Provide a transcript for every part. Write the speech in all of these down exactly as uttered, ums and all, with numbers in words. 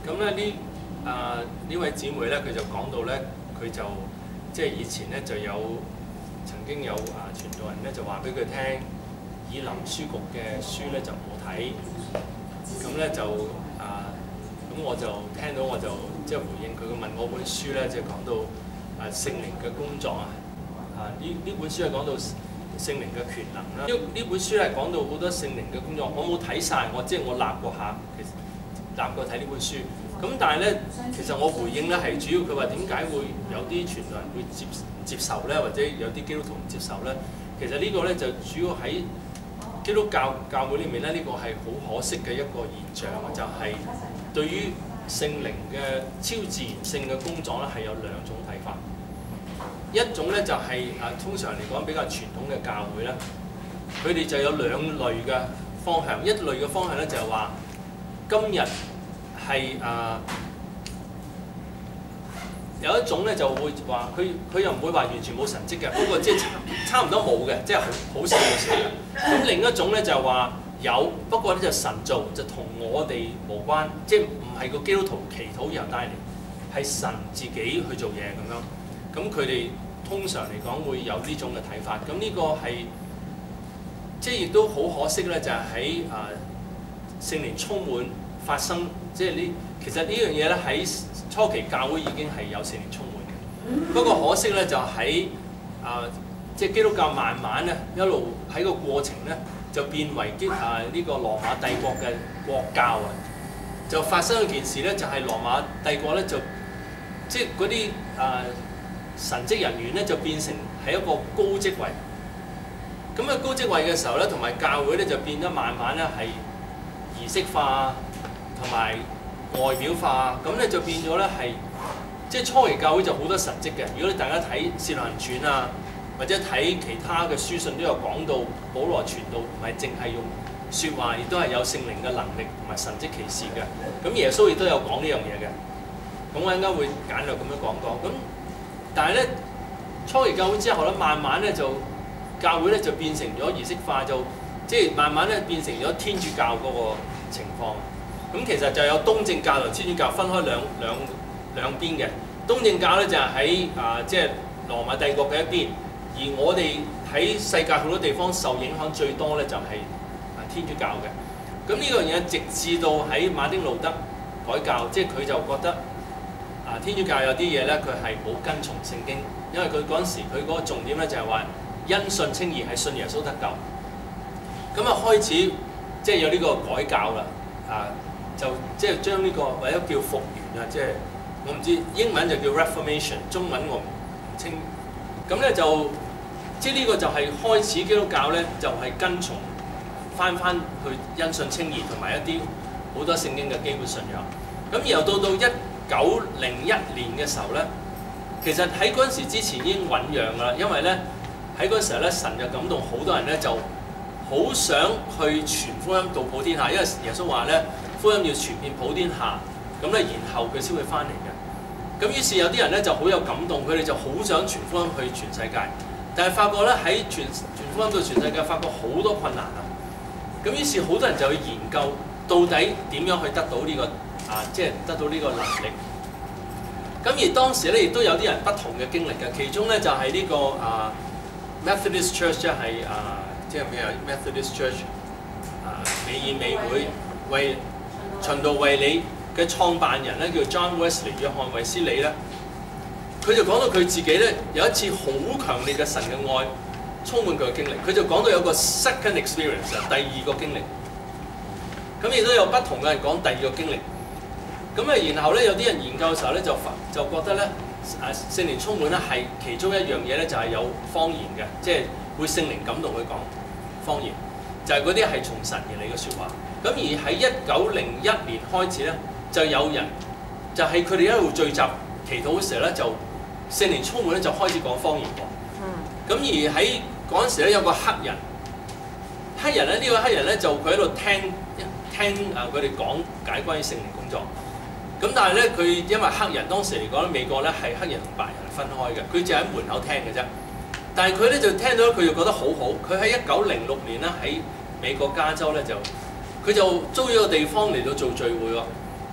咁咧呢啊呢位姊妹咧，佢就講到咧，佢就即係以前咧就有曾經有啊傳道人咧就話俾佢聽，以林書局嘅書咧就唔好睇。咁咧就啊咁我就聽到我就即係回應佢，佢問我本書咧，即係講到啊聖靈嘅工作啊。啊呢呢本書係講到聖靈嘅權能啦。呢呢本書係講到好多聖靈嘅工作，我冇睇晒，我即係我立過下，其實立過睇呢本書。咁但係咧，其實我回應咧係主要佢話點解會有啲傳道人會接接受咧，或者有啲基督徒唔接受咧？其實呢個咧就主要喺基督教教會裏面咧，呢、這個係好可惜嘅一個現象，就係、是、對於聖靈嘅超自然性嘅工作咧係有兩種睇法。一種咧就係、是、啊，通常嚟講比較傳統嘅教會咧，佢哋就有兩類嘅方向。一類嘅方向咧就係話，今日係啊有一種咧就會話，佢佢又唔會話完全冇神蹟嘅，不過即係差差唔多冇嘅，即係好好少嘅事。咁另一種咧就係話有，不過咧就神做，就同我哋無關，即係唔係個基督徒祈禱然後帶嚟，係神自己去做嘢咁樣。咁佢哋通常嚟講會有呢種嘅睇法，咁呢個係即係亦都好可惜咧，就係喺啊聖靈充滿發生，即係呢其實呢樣嘢咧喺初期教會已經係有聖靈充滿嘅，不過可惜咧就喺啊即係基督教慢慢咧一路喺個過程咧就變為基啊呢個羅馬帝國嘅國教啊，就發生一件事咧，就係羅馬帝國咧就即係嗰啲啊。神職人員咧就變成係一個高職位，咁啊高職位嘅時候咧，同埋教會咧就變得慢慢咧係儀式化同埋外表化，咁咧就變咗咧係即係初期教會就好多神職嘅。如果你大家睇《使徒行傳》啊，或者睇其他嘅書信都有講到，保羅傳道唔係淨係用説話，亦都係有聖靈嘅能力同埋神蹟奇事嘅。咁耶穌亦都有講呢樣嘢嘅。咁我陣間會簡略咁樣講講咁。但係咧，初期教會之後咧，慢慢咧就教會咧就變成咗儀式化，就即係慢慢咧變成咗天主教嗰個情況。咁其實就有東正教同天主教分開兩兩兩邊嘅。東正教咧就係喺啊即係羅馬帝國嘅一邊，而我哋喺世界好多地方受影響最多咧就係啊天主教嘅。咁呢樣嘢直至到喺馬丁路德改教，即係佢就覺得。啊！天主教有啲嘢咧，佢係冇跟從聖經，因為佢嗰陣時佢嗰個重點咧就係話因信稱義係信耶穌得救。咁啊開始即係有呢個改教啦，啊就即係將呢個或者叫復原啊，即係我唔知英文就叫 Reformation， 中文我唔清。咁咧就即係呢個就係開始基督教咧就係跟從翻翻去因信稱義同埋一啲好多聖經嘅基本信仰。咁然後到到一九零一年嘅時候咧，其實喺嗰陣時之前已經醖釀㗎啦，因為咧喺嗰陣時候咧，神就感動好多人咧，就好想去傳福音到普天下，因為耶穌話咧福音要傳遍普天下，咁咧然後佢先會翻嚟嘅。咁於是有啲人咧就好有感動，佢哋就好想傳福音去全世界，但係發覺咧喺傳傳福音到全世界，發覺好多困難啊。咁於是好多人就去研究到底點樣去得到呢個。啊，即係得到呢個能力。咁而當時咧，亦都有啲人不同嘅經歷嘅。其中咧就係、是、呢、這個啊 Methodist Church 即係啊，即係咩啊 Methodist Church 啊美以美會為循道衛理嘅創辦人咧，叫 John Wesley 約翰衛斯理咧，佢就講到佢自己咧有一次好強烈嘅神嘅愛充滿佢嘅經歷。佢就講到有個 second experience 第二個經歷。咁亦都有不同嘅人講第二個經歷。咁啊，然後咧有啲人研究嘅時候咧，就就覺得咧，啊聖靈充滿咧係其中一樣嘢咧，就係有方言嘅，即係會聖靈感動佢講方言，就係嗰啲係從神而嚟嘅説話。咁而喺一九零一年開始咧，就有人就係佢哋一路聚集祈禱嘅時候咧，就聖靈充滿咧就開始講方言喎。咁、嗯、而喺嗰陣時咧有個黑人，黑人咧呢、呢個黑人咧就佢喺度聽聽啊佢哋講解關於聖靈工作。咁但係咧，佢因為黑人當時嚟講咧，美國咧係黑人同白人分開嘅，佢就喺門口聽嘅啫。但係佢咧就聽到，佢就覺得好好。佢喺一九零六年咧喺美國加州咧就，佢就租咗個地方嚟到做聚會喎。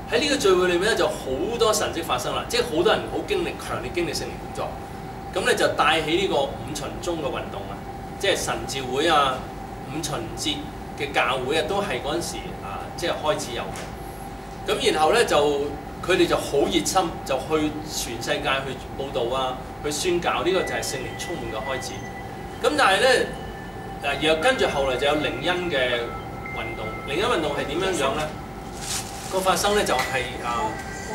喺呢個聚會裏面咧就好多神蹟發生啦，即係好多人好經歷強烈經歷聖靈工作，咁咧就帶起呢個五旬宗嘅運動啊，即係神召會啊、五旬節嘅教會啊，都係嗰陣時啊，即係開始有嘅。咁然後咧就佢哋就好熱心，就去全世界去報導啊，去宣教，呢、這個就係聖靈充滿嘅開始。咁但係咧誒，然後跟住後來就有靈恩嘅運動，靈恩運動係點樣樣咧？個發生咧就係、是、啊，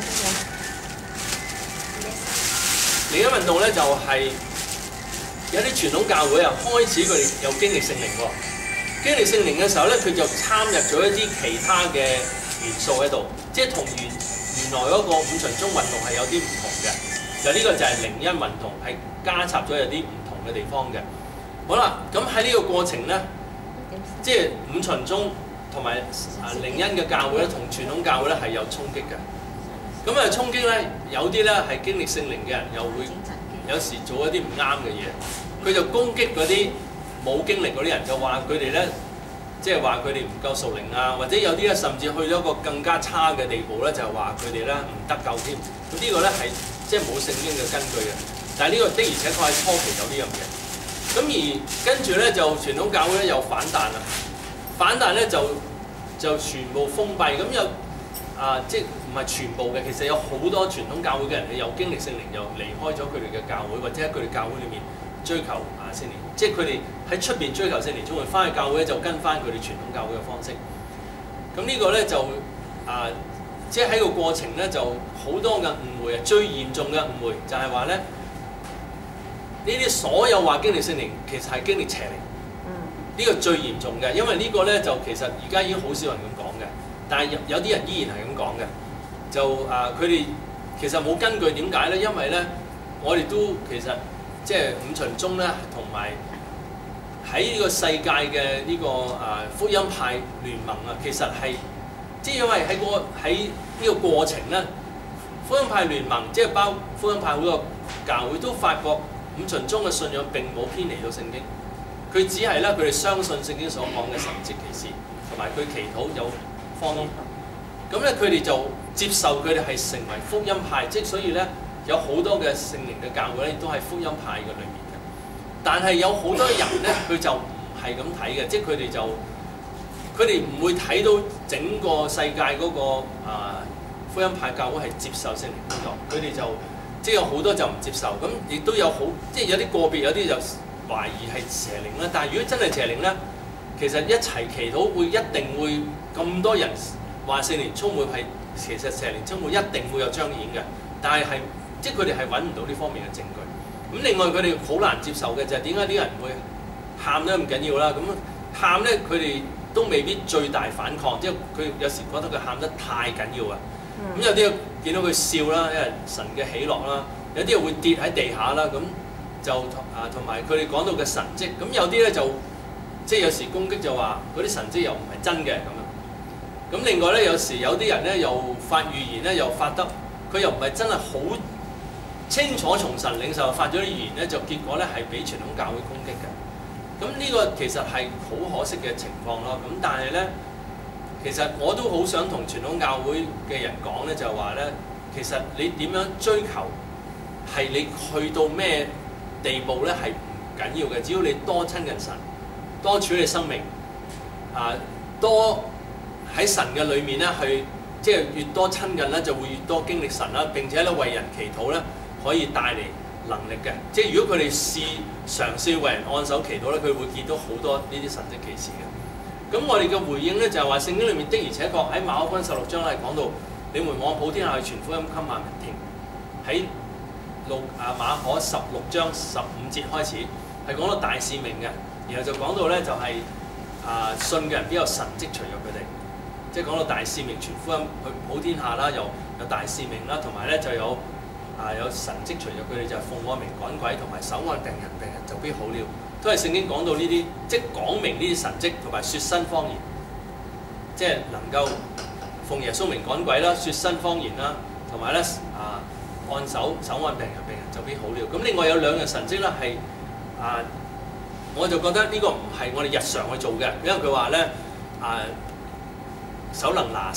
另一運動咧就係、是、有啲傳統教會啊，開始佢哋有經歷聖靈喎。經歷聖靈嘅時候咧，佢就參入咗一啲其他嘅元素喺度，即係同原原來嗰個五旬宗運動係有啲唔同嘅。就呢個就係靈恩運動，係加插咗有啲唔同嘅地方嘅。好啦，咁喺呢個過程咧，即係五旬宗同埋啊靈恩嘅教會咧，同傳統教會咧係有衝擊嘅。咁啊衝擊咧，有啲咧係經歷聖靈嘅人，又會有時做一啲唔啱嘅嘢。佢就攻擊嗰啲冇經歷嗰啲人，就話佢哋咧，即係話佢哋唔夠屬靈啊，或者有啲咧甚至去咗一個更加差嘅地步咧，就係話佢哋咧唔得救添。咁呢個咧係即係冇聖經嘅根據嘅。但係呢個的而且確喺初期有呢樣嘢。咁而跟住咧就傳統教會咧又反彈啦，反彈咧就就全部封閉。咁有啊，即係唔係全部嘅，其實有好多傳統教會嘅人，又經歷聖靈，又離開咗佢哋嘅教會，或者喺佢哋教會裏面追求啊聖靈，即係佢哋喺出邊追求聖靈，總會翻去教會咧就跟翻佢哋傳統教會嘅方式。咁呢個咧就啊，即係喺個過程咧就好多嘅誤會啊，最嚴重嘅誤會就係話咧，呢啲所有話經歷聖靈，其實係經歷邪靈。呢個最嚴重嘅，因為呢個咧就其實而家已經好少人咁講嘅，但係有有啲人依然係咁講嘅。就啊，佢哋其實冇根據，點解咧？因為咧，我哋都其實即係五旬宗咧，同埋喺呢個世界嘅呢個啊福音派聯盟啊，其實係即係因為喺個喺呢個過程咧，福音派聯盟即係包福音派好多教會都發覺五旬宗嘅信仰並冇偏離到聖經，佢只係咧佢哋相信聖經所講嘅神蹟奇事，同埋佢祈禱有方言。咁咧佢哋就接受佢哋係成為福音派，即係所以咧有好多嘅聖靈嘅教會咧都係福音派嘅裏面嘅。但係有好多人咧佢就唔係咁睇嘅，即係佢哋就佢哋唔會睇到整個世界嗰、那個啊、呃、福音派教會係接受聖靈工作，佢哋就即係有好多就唔接受，咁亦都有好即係有啲個別有啲就懷疑係邪靈啦。但係如果真係邪靈咧，其實一齊祈禱會一定會咁多人。話聖靈充滿係其實聖靈充滿一定會有彰顯嘅，但係係即係佢哋係揾唔到呢方面嘅證據。咁另外佢哋好難接受嘅就係點解啲人會喊得咁緊要啦？咁喊咧佢哋都未必最大反抗，即係佢有時覺得佢喊得太緊要啊。咁、嗯、有啲見到佢笑啦，因為神嘅喜樂啦；有啲又會跌喺地下啦。咁就啊同埋佢哋講到嘅神蹟，咁有啲咧就即係有時攻擊就話嗰啲神蹟又唔係真嘅咁樣。咁另外咧，有時有啲人咧又發預言咧，又發得佢又唔係真係好清楚從神領受發咗啲預言咧，就結果咧係俾傳統教會攻擊嘅。咁呢個其實係好可惜嘅情況咯。咁但係咧，其實我都好想同傳統教會嘅人講咧，就係話咧，其實你點樣追求係你去到咩地步咧係唔緊要嘅，只要你多親近神，多處理生命啊，多。喺神嘅裏面咧，去即係越多親近咧，就會越多經歷神啦。並且咧為人祈禱咧，可以帶嚟能力嘅。即係如果佢哋試嘗試為人按手祈禱咧，佢會見到好多呢啲神蹟奇事嘅。咁我哋嘅回應咧就係話聖經裏面的而且確喺馬可福音十六章咧講到，你們往普天下去傳福音給萬民聽。喺路啊馬可十六章十五節開始係講到大使命嘅，然後就講到咧就係、是、啊信嘅人必有神蹟隨入佢哋。即係講到大使命傳福音去普天下啦，又有大使命啦，同埋咧就有啊有神蹟隨著佢哋就係奉我名趕鬼，同埋手按病人，病人就必好了。都係聖經講到呢啲，即係講明呢啲神蹟同埋説新方言，即係能夠奉耶穌名趕鬼啦、説新方言啦，同埋咧啊按手手按病人，病人就必好了。咁另外有兩樣神蹟咧係啊，我就覺得呢個唔係我哋日常去做嘅，因為佢話咧啊。手能拿蛇，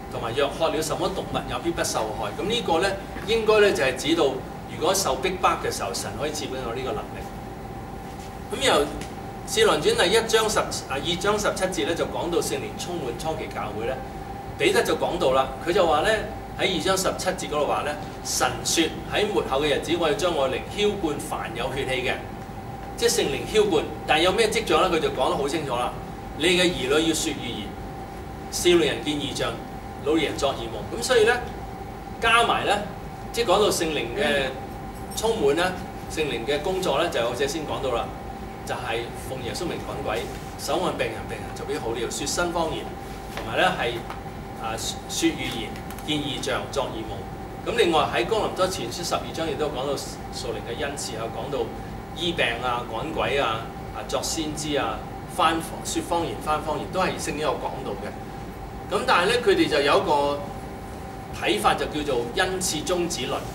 同埋若喝了什麼毒物也必不受害。咁呢個咧應該咧就係指到，如果受逼迫嘅時候，神可以賜俾我呢個能力。咁由《使徒行傳》第一章十啊二章十七節咧就講到聖靈充滿初期教會咧，彼得就講到啦，佢就話咧喺二章十七節嗰度話咧，神説喺末後嘅日子，我要將我靈澆灌凡有血氣嘅，即係聖靈澆灌。但係有咩跡象咧？佢就講得好清楚啦。你嘅兒女要説預言，少年人見異象，老年人作異夢。咁所以咧加埋咧，即係講到聖靈嘅充滿咧，聖靈嘅工作咧，就有隻先講到啦。就係奉耶穌名趕鬼，手按病人，病人就必好了；説新方言，同埋咧係啊説預言、見異象、作異夢。咁另外喺哥林多前書十二章亦都講到屬靈嘅恩賜，有講到醫病啊、趕鬼啊、啊作先知啊、翻説方言、翻方言，都係聖經有講到嘅。咁但係咧，佢哋就有一個睇法，就叫做恩賜終止論。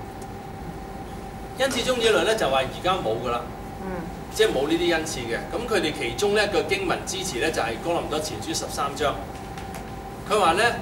恩賜終止論咧就話而家冇噶啦。嗯。即係冇呢啲恩賜嘅，咁佢哋其中咧個經文支持咧就係哥林多前書十三章，佢話咧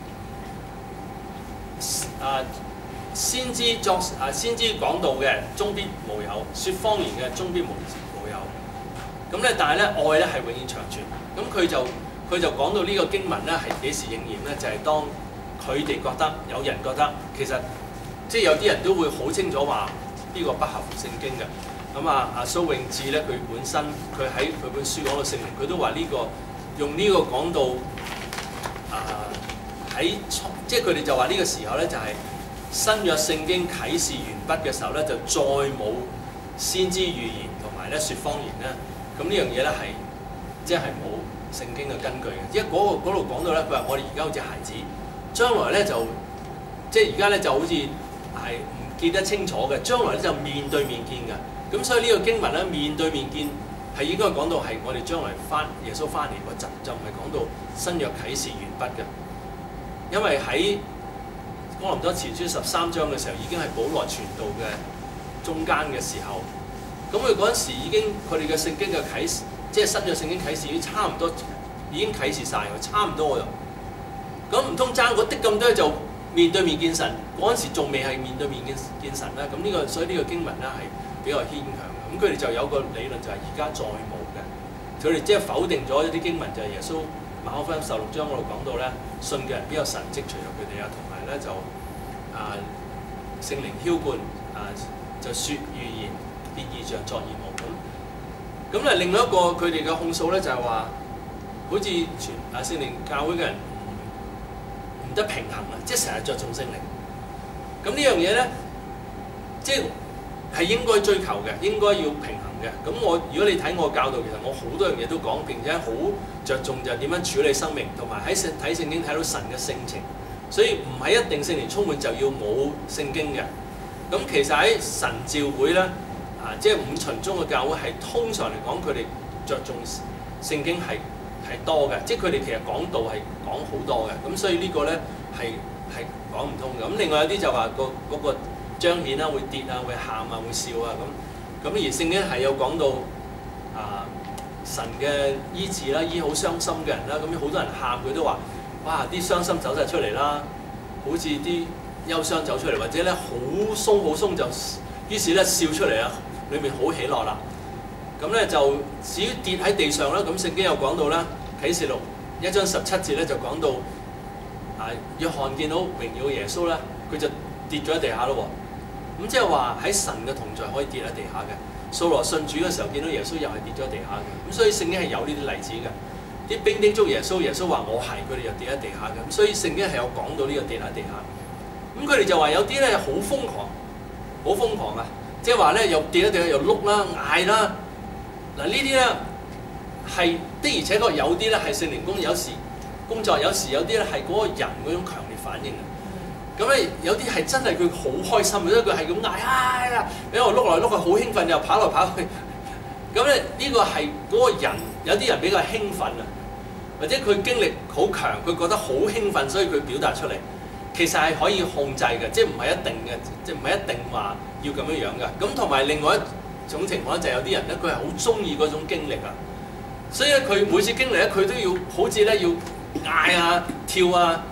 啊先知作啊先知講道嘅終必無有，説方言嘅終必無無有，咁咧但係咧愛咧係永遠長存，咁佢就佢就講到呢個經文咧係幾時應驗咧？就係、是、當佢哋覺得有人覺得其實即係有啲人都會好清楚話呢個不合乎聖經嘅。咁啊，阿蘇永智咧，佢本身佢喺佢本書講到聖靈，佢都話呢、這個用呢個講到啊喺即係佢哋就話呢個時候咧，就係、是、新約聖經啟示完畢嘅時候咧，就再冇先知預言同埋咧説方言咧。咁呢樣嘢咧係即係冇聖經嘅根據嘅，因為嗰個嗰度講到咧，佢話我哋而家好似孩子，將來咧就即係而家咧就好似係唔見得清楚嘅，將來咧就面對面見嘅。咁所以呢個經文咧面對面見係應該講到係我哋將來翻耶穌翻嚟嗰陣，就唔係講到新約啟示完畢嘅。因為喺哥林多前書十三章嘅時候，已經係保羅傳道嘅中間嘅時候。咁佢嗰陣時已經佢哋嘅聖經嘅啟示，即係新約聖經啟示已經差唔多，已經啟示晒，差唔多㗎。咁唔通爭嗰啲咁多就面對面見神？嗰陣時仲未係面對面見見神啦。咁呢、這個所以呢個經文咧係比較牽強嘅，咁佢哋就有個理論就係而家再冇嘅，佢哋即係否定咗一啲經文，就係、是、耶穌馬可福音十六章嗰度講到咧，信嘅人必有神蹟隨入佢哋啊，同埋咧就啊聖靈澆灌啊就説預言、見異象、作異夢咁。咁咧另外一個佢哋嘅控訴咧就係話，好似全啊聖靈教會嘅人唔得平衡啊，即係成日着重聖靈。咁呢樣嘢咧，即係。係應該追求嘅，應該要平衡嘅。咁我如果你睇我教導，其實我好多樣嘢都講，並且好着重就係點樣處理生命，同埋喺聖睇聖經睇到神嘅性情。所以唔係一定聖靈充滿就要冇聖經嘅。咁其實喺神召會咧，啊即係五旬宗嘅教會係通常嚟講，佢哋着重聖經係係多嘅，即係佢哋其實講道係講好多嘅。咁所以呢個咧係係講唔通嘅。咁另外有啲就話個嗰個。彰顯啦，會跌啊，會喊啊，會笑啊咁。咁而聖經係有講到啊神嘅醫治啦，醫好傷心嘅人啦。咁好多人喊，佢都話：哇！啲傷心走晒出嚟啦，好似啲憂傷走出嚟，或者咧好鬆好鬆就，於是咧笑出嚟啊，裏面好喜樂啦。咁咧就至於跌喺地上啦，咁聖經有講到啦，啟示錄一章十七節咧就講到啊，約翰見到榮耀耶穌啦，佢就跌咗喺地下咯喎。咁即係話喺神嘅同在可以跌喺地下嘅。掃羅信主嘅時候見到耶穌又係跌咗喺地下嘅。咁所以聖經係有呢啲例子嘅。啲兵丁捉耶穌，耶穌話我係，佢哋又跌喺地下嘅。咁所以聖經係有講到呢個跌喺地下。咁佢哋就話有啲咧好瘋狂，好瘋狂啊！即係話咧又跌喺地下又碌啦、嗌啦。嗱呢啲咧係的而且確有啲咧係聖靈工，有時工作，有時有啲咧係嗰個人嗰種強烈反應啊。咁咧有啲係真係佢好開心，因為佢係咁嗌啊呀，因為碌來碌去好興奮，又跑來跑去。咁咧呢個係嗰個人，有啲人比較興奮啊，或者佢經歷好強，佢覺得好興奮，所以佢表達出嚟。其實係可以控制嘅，即係唔係一定嘅，即係唔係一定話要咁樣樣嘅。咁同埋另外一種情況就係有啲人咧，佢係好中意嗰種經歷啊，所以咧佢每次經歷咧，佢都要好似咧要嗌啊跳啊。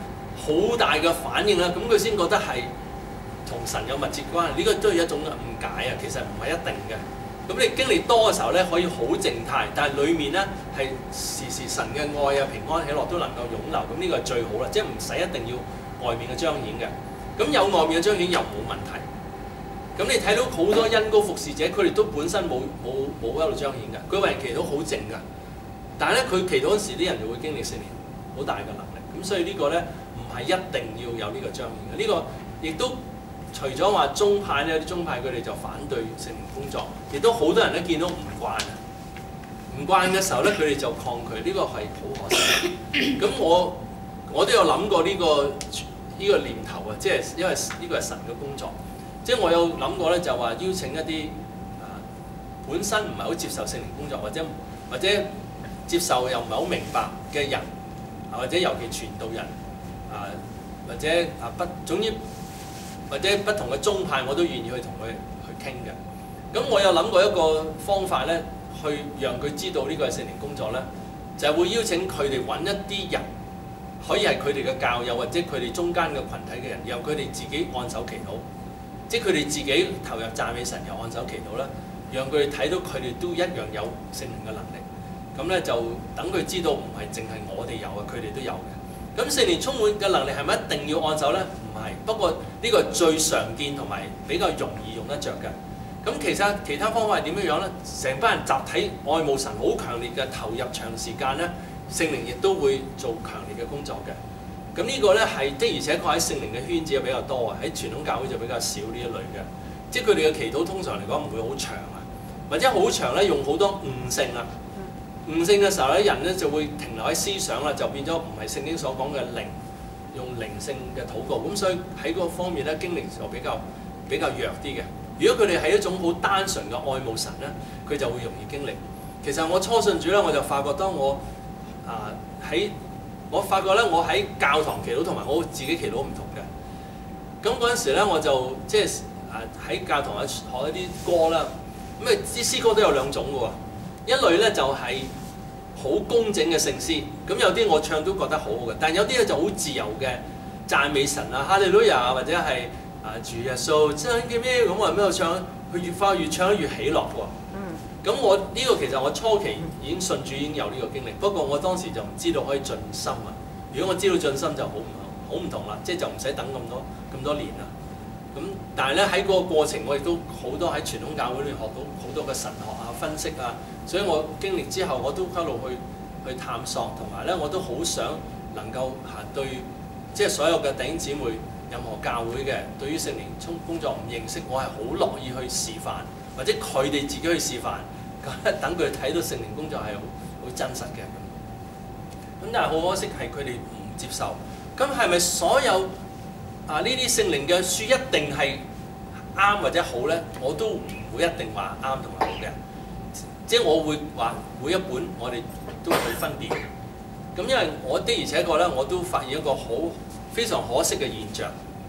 好大嘅反應啦，咁佢先覺得係同神有密切關係。呢、這個都係一種誤解啊，其實唔係一定嘅。咁你經歷多嘅時候咧，可以好靜態，但係裡面咧係時時神嘅愛啊、平安喜樂都能夠湧流，咁呢個係最好啦，即係唔使一定要外面嘅彰顯嘅。咁有外面嘅彰顯又冇問題。咁你睇到好多恩膏服侍者，佢哋都本身冇冇冇喺度彰顯嘅，佢為人祈禱好靜㗎。但係咧，佢祈禱嗰時啲人就會經歷聖靈好大嘅能力。咁所以呢個咧唔係一定要有呢個彰顯嘅。呢、這個亦都除咗話宗派咧，有啲宗派佢哋就反對聖靈工作，亦都好多人咧見到唔慣啊，唔慣嘅時候咧，佢哋就抗拒。呢、這個係好可惜。咁我我都有諗過呢、這個呢、這個念頭啊，即係因為呢個係神嘅工作。即係我有諗過咧，就話邀請一啲啊本身唔係好接受聖靈工作，或者或者接受又唔係好明白嘅人，啊或者尤其傳道人啊，或者啊不總之或者不同嘅宗派，我都願意去同佢去傾嘅。咁我有諗過一個方法咧，去讓佢知道呢個係聖靈工作咧，就係會邀請佢哋揾一啲人，可以係佢哋嘅教友或者佢哋中間嘅群體嘅人，由佢哋自己按手祈禱。即係佢哋自己投入讚美神，又按手祈禱啦，讓佢哋睇到佢哋都一樣有聖靈嘅能力。咁咧就等佢知道唔係淨係我哋有嘅，佢哋都有嘅。咁聖靈充滿嘅能力係咪一定要按手咧？唔係，不過呢個係最常見同埋比較容易用得着嘅。咁其實其他方法係點樣樣咧？成班人集體愛慕神，好強烈嘅投入長時間咧，聖靈亦都會做強烈嘅工作嘅。咁呢個咧係的，而且確喺聖靈嘅圈子比較多啊，喺傳統教會就比較少呢一類嘅，即係佢哋嘅祈禱通常嚟講唔會好長啊，或者好長咧用好多悟性啊，悟性嘅時候咧人咧就會停留喺思想啦，就變咗唔係聖經所講嘅靈，用靈性嘅禱告，咁所以喺嗰方面咧經歷就比較比較弱啲嘅。如果佢哋係一種好單純嘅愛慕神咧，佢就會容易經歷。其實我初信主咧，我就發覺當我啊喺我發覺咧，我喺教堂祈禱同埋我自己祈禱唔同嘅。咁嗰陣時咧，我就即係啊喺教堂學一啲歌啦。咁啊啲詩歌都有兩種嘅喎，一類咧就係好工整嘅聖詩，咁有啲我唱都覺得好好嘅。但有啲咧就好自由嘅讚美神啊，哈利路亞或者係啊主耶穌真嘅咩咁，我喺邊度唱？佢越發越唱得越喜樂喎。咁我呢、這個其實我初期已經信主已經有呢個經歷，不過我當時就唔知道可以盡心啊。如果我知道盡心就好唔好唔同啦，即係就唔使等咁多咁多年啦。咁但係咧喺嗰個過程，我亦都好多喺傳統教會裏面學到好多嘅神學啊、分析啊，所以我經歷之後我都一路去去探索，同埋咧我都好想能夠嚇對即係所有嘅弟兄姊妹，任何教會嘅對於聖靈工作唔認識，我係好樂意去示範。或者佢哋自己去示範，咁等佢哋睇到聖靈工作係好好真實嘅咁。咁但係好可惜係佢哋唔接受。咁係咪所有啊呢啲聖靈嘅書一定係啱或者好咧？我都唔會一定話啱同埋好嘅。即係我會話每一本我哋都會分辨。咁因為我的而且確咧，我都發現一個好非常可惜嘅現象。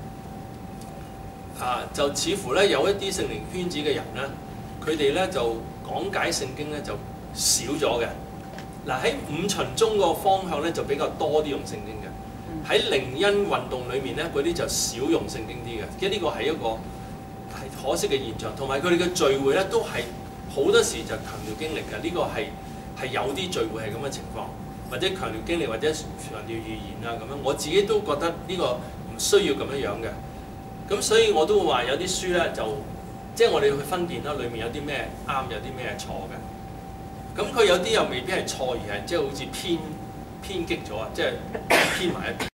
啊，就似乎咧有一啲聖靈圈子嘅人咧，佢哋咧就講解聖經咧就少咗嘅。嗱喺五旬宗個方向咧就比較多啲用聖經嘅，喺靈恩運動裏面咧嗰啲就少用聖經啲嘅。即係呢個係一個係可惜嘅現象，同埋佢哋嘅聚會咧都係好多時就強調經歷嘅。呢、這個係係有啲聚會係咁嘅情況，或者強調經歷，或者強調預言啊咁樣。我自己都覺得呢個唔需要咁樣樣嘅。咁所以我都會話有啲書咧就即係我哋去分辨啦，裡面有啲咩啱，有啲咩錯嘅。咁佢有啲又未必係錯，而係即係好似偏偏激咗啊！即係偏埋一邊。